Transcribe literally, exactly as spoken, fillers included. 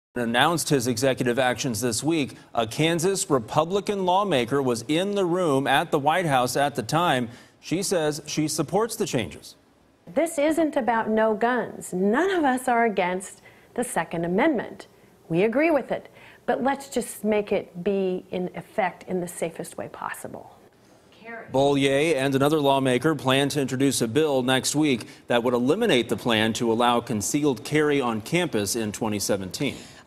Announced his executive actions this week. A Kansas Republican lawmaker was in the room at the White House at the time. She says she supports the changes. This isn't about no guns. None of us are against the Second Amendment. We agree with it, but let's just make it be in effect in the safest way possible. Bollier and another lawmaker plan to introduce a bill next week that would eliminate the plan to allow concealed carry on campus in twenty seventeen.